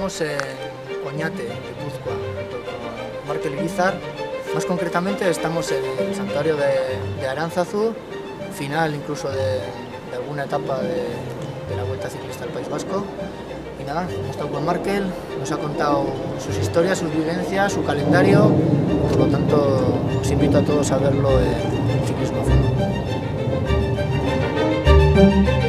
estamos en Oñate, Guipúzcoa, con Markel Irizar. Más concretamente estamos en el santuario de Aránzazu, final incluso de alguna etapa de la Vuelta Ciclista al País Vasco. Y nada, hemos estado con Markel, nos ha contado sus historias, sus vivencias, su calendario. Por lo tanto, os invito a todos a verlo en Ciclismo a Fondo.